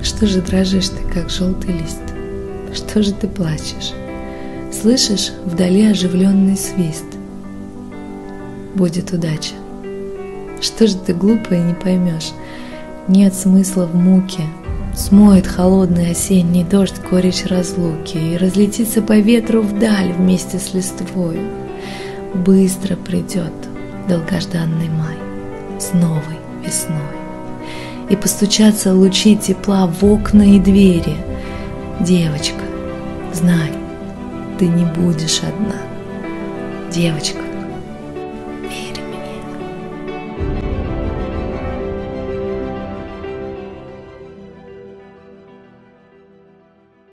Что же дрожишь ты, как желтый лист? Что же ты плачешь? Слышишь вдали оживленный свист? Будет удача. Что же ты глупая не поймешь? Нет смысла в муке. Смоет холодный осенний дождь горечь разлуки и разлетится по ветру вдаль вместе с листвою. Быстро придет долгожданный май с новой весной, и постучатся лучи тепла в окна и двери. Девочка, знай, ты не будешь одна. Девочка,